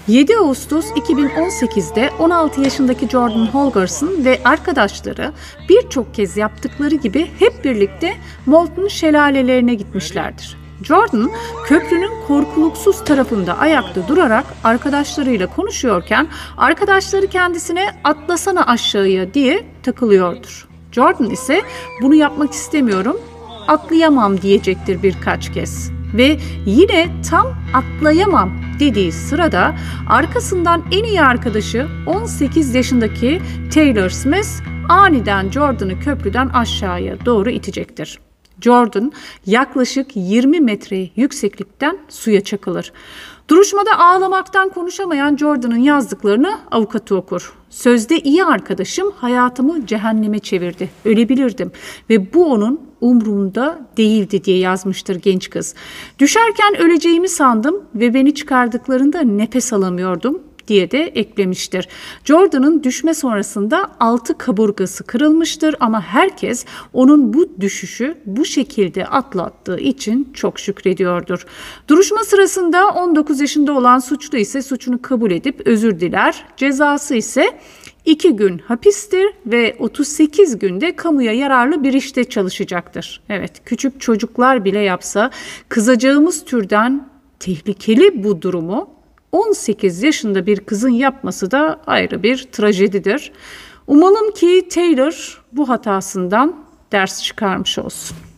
7 Ağustos 2018'de 16 yaşındaki Jordan Holgerson ve arkadaşları birçok kez yaptıkları gibi hep birlikte Molten şelalelerine gitmişlerdir. Jordan, köprünün korkuluksuz tarafında ayakta durarak arkadaşlarıyla konuşuyorken arkadaşları kendisine "atlasana aşağıya" diye takılıyordur. Jordan ise "bunu yapmak istemiyorum, atlayamam" diyecektir birkaç kez. Ve yine tam "atlayamam" dediği sırada arkasından en iyi arkadaşı 18 yaşındaki Taylor Smith aniden Jordan'ı köprüden aşağıya doğru itecektir. Jordan yaklaşık 20 metre yükseklikten suya çakılır. Duruşmada ağlamaktan konuşamayan Jordan'ın yazdıklarını avukatı okur. "Sözde iyi arkadaşım hayatımı cehenneme çevirdi. Ölebilirdim ve bu onun umrunda değildi" diye yazmıştır genç kız. "Düşerken öleceğimi sandım ve beni çıkardıklarında nefes alamıyordum" diye de eklemiştir. Jordan'ın düşme sonrasında 6 kaburgası kırılmıştır ama herkes onun bu düşüşü bu şekilde atlattığı için çok şükrediyordur. Duruşma sırasında 19 yaşında olan suçlu ise suçunu kabul edip özür diler. Cezası ise 2 gün hapistir ve 38 günde kamuya yararlı bir işte çalışacaktır. Evet, küçük çocuklar bile yapsa kızacağımız türden tehlikeli bu durumu 18 yaşında bir kızın yapması da ayrı bir trajedidir. Umalım ki Taylor bu hatasından ders çıkarmış olsun.